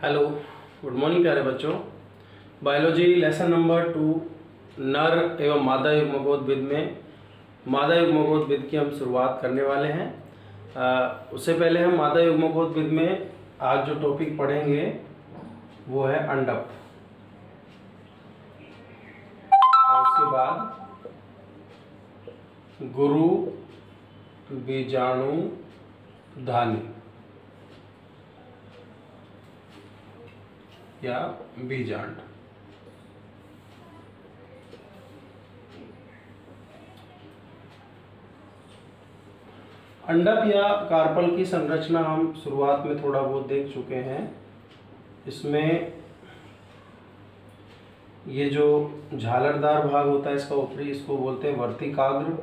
Hello, good morning प्यारे बच्चों। Biology lesson number 2 नर एवं मादा युग्मकोद्भिद में मादा युग्मकोद्भिद की हम शुरुआत करने वाले हैं। उससे पहले हम मादा युग्मकोद्भिद में आज जो टॉपिक पढ़ेंगे वो है अंडक, और उसके बाद गुरु, बीजाणु, धानी या बीजांड। अंडक या कार्पल की संरचना हम शुरुआत में थोड़ा बहुत देख चुके हैं। इसमें ये जो झालरदार भाग होता है इसका ऊपरी, इसको बोलते हैं वर्तिकाग्र,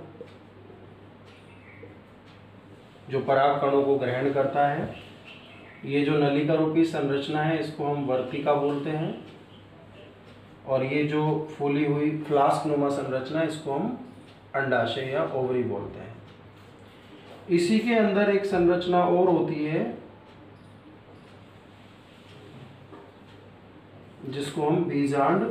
जो पराग कणों को ग्रहण करता है। ये जो नलिका रूपी संरचना है इसको हम वर्तिका बोलते हैं, और ये जो फूली हुई फ्लास्क नुमा संरचना इसको हम अंडाशय या ओवरी बोलते हैं। इसी के अंदर एक संरचना और होती है जिसको हम बीजांड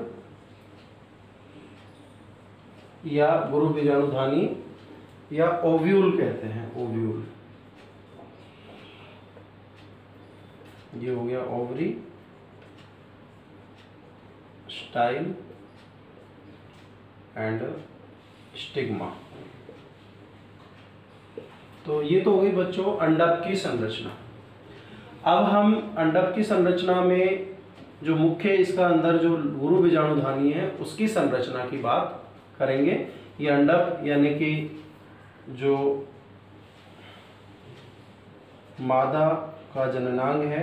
या गुरु बीजाणुधानी या ओव्यूल कहते हैं। ओव्यूल, ये हो गया ओवरी, स्टाइल एंड स्टिग्मा। तो ये तो हो गई बच्चों अंडक की संरचना। अब हम अंडक की संरचना में जो मुख्य इसका अंदर जो गुरु बीजाणुधानी है उसकी संरचना की बात करेंगे। ये अंडक यानी कि जो मादा का जननांग है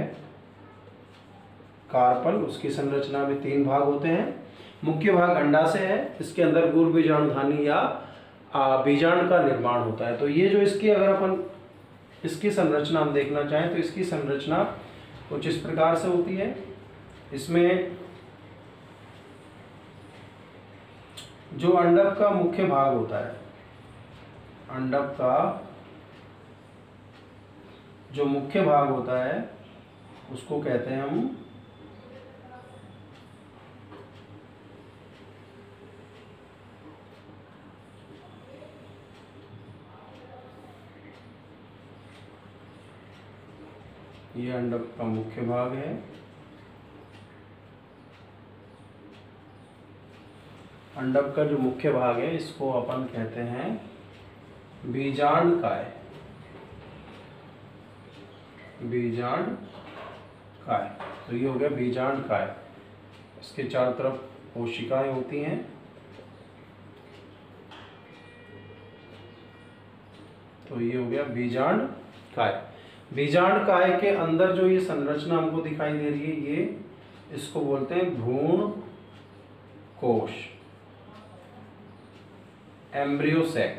कार्पल, उसकी संरचना में 3 भाग होते हैं। मुख्य भाग अंडाशय है, इसके अंदर गुरु बीजाणुधानी या बीजांड का निर्माण होता है। तो ये जो इसकी अगर अपन इसकी संरचना हम देखना चाहें तो इसकी संरचना कुछ इस प्रकार से होती है। इसमें जो अंडक का मुख्य भाग होता है, अंडक का जो मुख्य भाग होता है उसको कहते हैं हम ये अंडक का मुख्य भाग है। अंडक का जो मुख्य भाग है इसको अपन कहते हैं बीजांड काय। बीजांड काय, तो ये हो गया बीजांड काय। इसके चारों तरफ कोशिकाएं होती हैं। तो ये हो गया बीजांड काय। बीजांड काय के अंदर जो ये संरचना हमको दिखाई दे रही है, ये इसको बोलते हैं भ्रूण कोश, एम्ब्रियो सैक।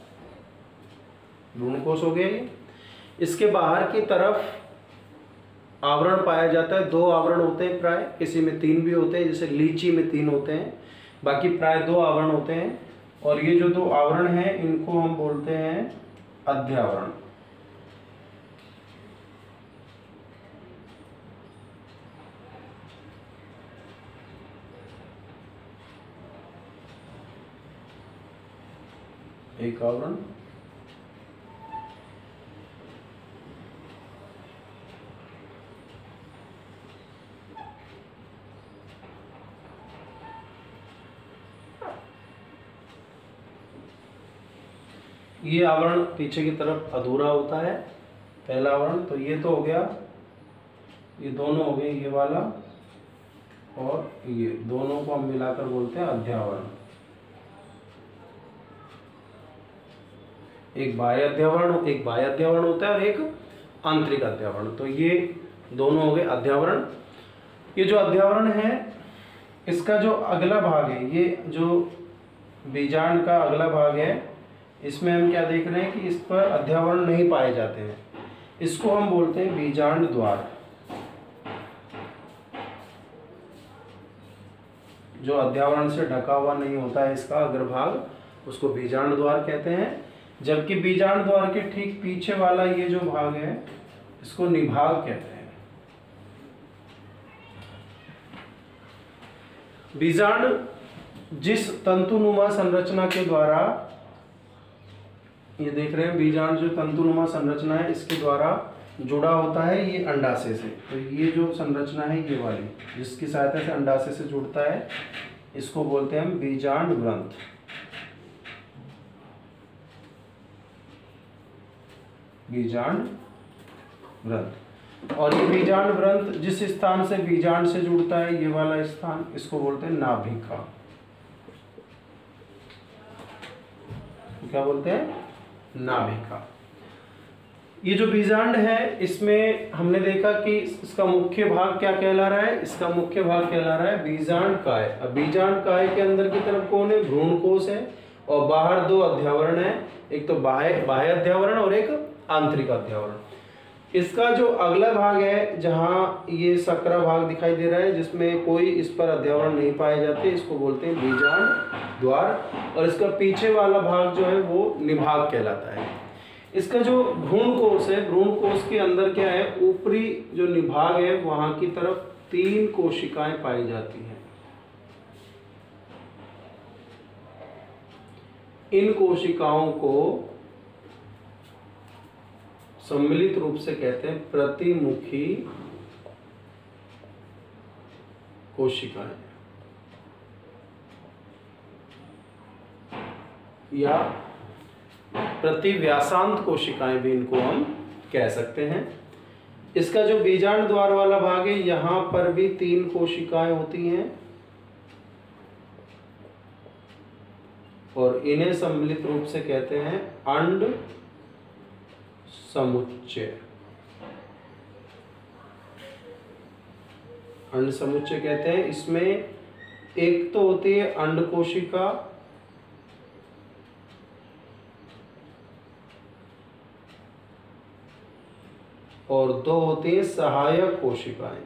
भ्रूण कोश हो गया ये। इसके बाहर की तरफ आवरण पाया जाता है। 2 आवरण होते हैं प्राय, किसी में 3 भी होते हैं, जैसे लीची में 3 होते हैं, बाकी प्राय 2 आवरण होते हैं। और ये जो 2 आवरण हैं इनको हम बोलते हैं अध्यावरण। एक आवरण, ये आवरण पीछे की तरफ अधूरा होता है, पहला आवरण। तो ये तो हो गया, ये दोनों हो गए, ये वाला और ये दोनों को हम मिलाकर बोलते हैं अध्यावरण। एक बाह्य अध्यावरण, एक बाह्य अध्यावरण होता है और एक आंतरिक अध्यावरण। तो ये दोनों हो गए अध्यावरण। ये जो अध्यावरण है इसका जो अगला भाग है, ये जो बीजांड का अगला भाग है, इसमें हम क्या देख रहे हैं कि इस पर अध्यावरण नहीं पाए जाते हैं। इसको हम बोलते हैं बीजांड द्वार। जो अध्यावरण से ढका हुआ नहीं होता है इसका अग्रभाग, उसको बीजांड द्वार कहते हैं। जबकि बीजांड द्वार के ठीक पीछे वाला ये जो भाग है इसको निभाग कहते हैं। बीजांड जिस तंतुनुमा संरचना के द्वारा, ये देख रहे हैं बीजांड जो तंतुनुमा संरचना है इसके द्वारा जुड़ा होता है ये अंडाशय से। तो ये जो संरचना है ये वाली जिसकी सहायता से अंडाशय से जुड़ता है इसको बोलते हैं हम बीजांड ग्रंथ। बीजांड ग्रंथ। और ये बीजांड ग्रंथ जिस स्थान से बीजांड से जुड़ता है ये वाला स्थान इसको बोलते हैं नाभिका। क्या बोलते हैं? नाभिका। ये जो बीजांड है इसमें हमने देखा कि इसका मुख्य भाग क्या कहला रहा है? इसका मुख्य भाग कहला रहा है बीजांड काय। अब बीजांड काय के अंदर की तरफ कौन है? भ्रूणकोश है और बाहर दो अध्यावरण है, एक तो बाह्य अध्यावरण और एक आंतरिक अध्यावरण। इसका जो अगला भाग है जहाँ ये सकरा भाग दिखाई दे रहा है जिसमें कोई इस पर अध्यावरण नहीं पाए जाते इसको बोलते हैं बीजांड द्वार। और इसका पीछे वाला भाग जो है वो निभाग कहलाता है। इसका जो भ्रूणकोश है, भ्रूणकोश के अंदर क्या है? ऊपरी जो निभाग है वहां की तरफ 3 कोशिकाएं पाई जाती हैं। इन कोशिकाओं को सम्मिलित रूप से कहते हैं प्रतिमुखी कोशिकाएं या प्रतिव्यासांत कोशिकाएं भी इनको हम कह सकते हैं। इसका जो बीजांड द्वार वाला भाग है यहां पर भी 3 कोशिकाएं होती हैं और इन्हें सम्मिलित रूप से कहते हैं अंड समुच्चय। अंड समुच्चय कहते हैं। इसमें एक तो होती है अंड कोशिका और 2 होती है सहायक कोशिकाएं।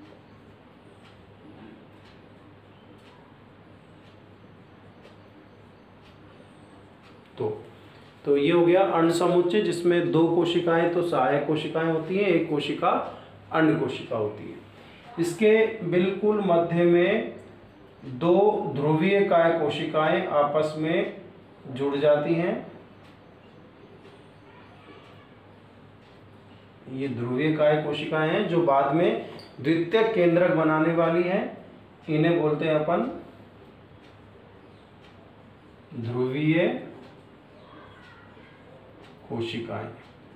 तो ये हो गया अंड समुच्चय जिसमें 2 कोशिकाएं तो सहायक कोशिकाएं होती हैं, एक कोशिका अंड कोशिका होती है। इसके बिल्कुल मध्य में 2 ध्रुवीय काय कोशिकाएं आपस में जुड़ जाती हैं। ये ध्रुवीय काय कोशिकाएं हैं जो बाद में द्वितीयक केंद्रक बनाने वाली हैं। इन्हें बोलते हैं अपन ध्रुवीय कोशिकाएं।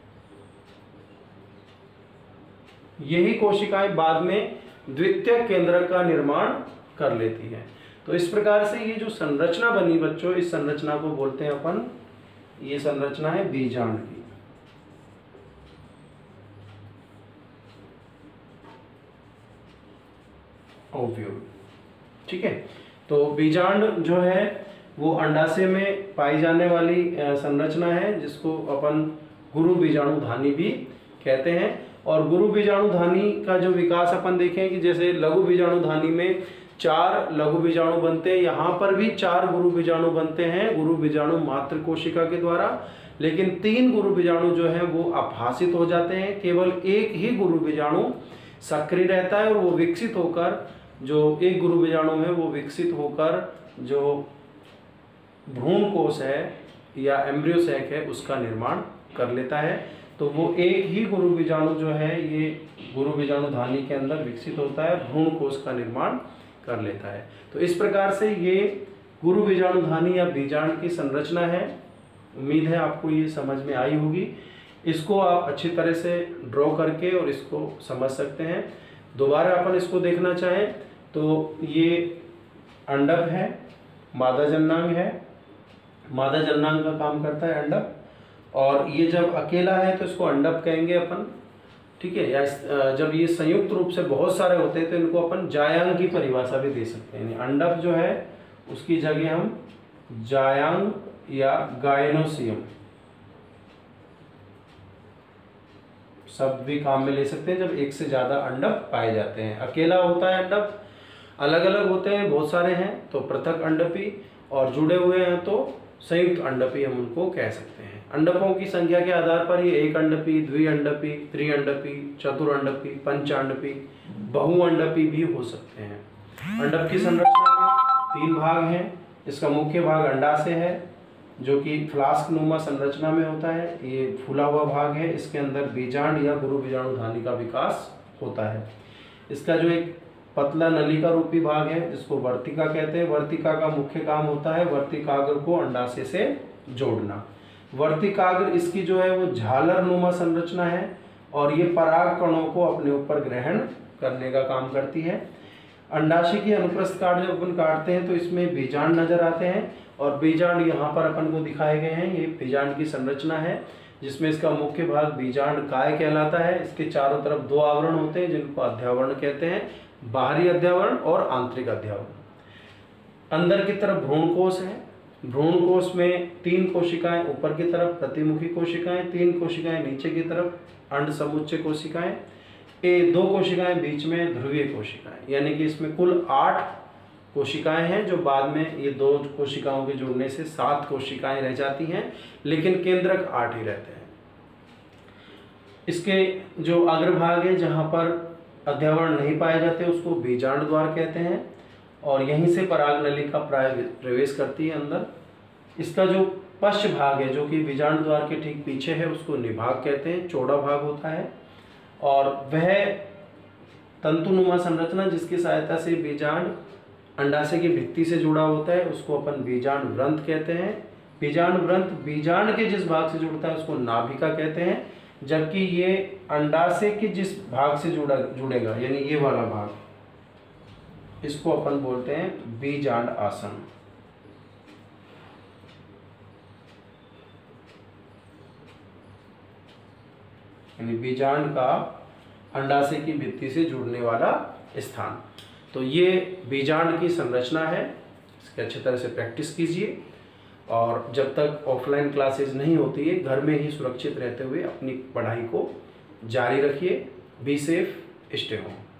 यही कोशिकाएं बाद में द्वितीयक केंद्रक का निर्माण कर लेती हैं। तो इस प्रकार से ये जो संरचना बनी बच्चों, इस संरचना को बोलते हैं अपन, ये संरचना है बीजांड की। ओव्यूल, ठीक है। तो बीजांड जो है वो अंडाशय में पाई जाने वाली संरचना है जिसको अपन गुरु बीजाणुधानी भी कहते हैं। और गुरु बीजाणुधानी का जो विकास अपन देखें कि जैसे लघु बीजाणुधानी में 4 लघु बीजाणु बनते हैं, यहाँ पर भी 4 गुरु बीजाणु बनते हैं गुरु बीजाणु मात्र कोशिका के द्वारा। लेकिन 3 गुरु बीजाणु जो है वो अपहासित हो जाते हैं। केवल एक ही गुरु बीजाणु सक्रिय रहता है और वो विकसित होकर, जो एक गुरु बीजाणु है वो विकसित होकर जो भ्रूणकोश है या एम्ब्रियो सैक है उसका निर्माण कर लेता है। तो वो एक ही गुरु बीजाणु जो है ये गुरु बीजाणुधानी के अंदर विकसित होता है, भ्रूणकोश का निर्माण कर लेता है। तो इस प्रकार से ये गुरु बीजाणुधानी या बीजांड की संरचना है। उम्मीद है आपको ये समझ में आई होगी। इसको आप अच्छी तरह से ड्रॉ करके और इसको समझ सकते हैं। दोबारा अपन इसको देखना चाहें तो ये अंडक है, मादा जननांग है, मादा जननांग का काम करता है अंडक। और ये जब अकेला है तो इसको अंडक कहेंगे अपन, ठीक है। या जब ये संयुक्त रूप से बहुत सारे होते हैं तो इनको अपन जायांग की परिभाषा भी दे सकते हैं। अंडक जो है उसकी जगह हम जायांग या गायनोसियम शब्द भी काम में ले सकते हैं जब एक से ज़्यादा अंडक पाए जाते हैं। अकेला होता है अंडक, अलग अलग होते हैं बहुत सारे हैं तो पृथक अंडपी, और जुड़े हुए हैं तो संयुक्त अंडपी हम उनको कह सकते हैं। अंडकों की संख्या के आधार पर ये एक अंडपी, द्विअंडपी, त्रिअंडपी, चतुरअंडपी, पंचांडपी, बहुअंडपी भी हो सकते हैं। अंडक की संरचना में तीन भाग हैं। इसका मुख्य भाग अंडाशय है जो कि फ्लास्क नुमा संरचना में होता है, ये फूला हुआ भाग है। इसके अंदर बीजांड या गुरु बीजाणुधानी का विकास होता है। इसका जो एक पतला नलिका रूपी भाग है जिसको वर्तिका कहते हैं, वर्तिका का मुख्य काम होता है वर्तिकाग्र को अंडाशय से जोड़ना। वर्तिकाग्र इसकी जो है वो झालर नुमा संरचना है और ये पराग कणों को अपने ऊपर ग्रहण करने का काम करती है। अंडाशय की अनुप्रस्थ काट जब अपन काटते हैं तो इसमें बीजांड नजर आते हैं और बीजांड यहाँ पर अपन को दिखाए गए हैं। ये बीजांड की संरचना है जिसमें इसका मुख्य भाग बीजांड काय कहलाता है। इसके चारों तरफ दो आवरण होते हैं जिनको अध्यावरण कहते हैं, बाहरी अध्यावरण और आंतरिक अध्यावरण। अंदर की तरफ भ्रूणकोश है, भ्रूणकोश में 3 कोशिकाएं ऊपर की तरफ प्रतिमुखी कोशिकाएं, 3 कोशिकाएं नीचे की तरफ अंड समुच्चय कोशिकाएं, 2 कोशिकाएं बीच में ध्रुवीय कोशिकाएं, यानी कि इसमें कुल 8 कोशिकाएं हैं जो बाद में ये 2 कोशिकाओं के जुड़ने से 7 कोशिकाएं रह जाती हैं, लेकिन केंद्रक 8 ही रहते हैं। इसके जो अग्रभाग है जहाँ पर अध्यावरण नहीं पाए जाते उसको बीजांड द्वार कहते हैं और यहीं से पराग नलिका प्राय प्रवेश करती है अंदर। इसका जो पश्च भाग है जो कि बीजांड द्वार के ठीक पीछे है उसको निभाग कहते हैं, चौड़ा भाग होता है और वह तंतुनुमा संरचना जिसकी सहायता से बीजांड अंडाशय की भित्ति से जुड़ा होता है उसको अपन बीजांड व्रंत कहते हैं। बीजांड व्रंत बीजांड के जिस भाग से जुड़ता है उसको नाभिका कहते हैं, जबकि ये अंडाशय के जिस भाग से जुड़ेगा यानी ये वाला भाग इसको अपन बोलते हैं बीजांड आसन। यानी बीजांड का अंडाशय की भित्ति से जुड़ने वाला स्थान। तो ये बीजांड की संरचना है, इसकी अच्छी तरह से प्रैक्टिस कीजिए और जब तक ऑफलाइन क्लासेस नहीं होती है घर में ही सुरक्षित रहते हुए अपनी पढ़ाई को जारी रखिए। Be safe, stay home.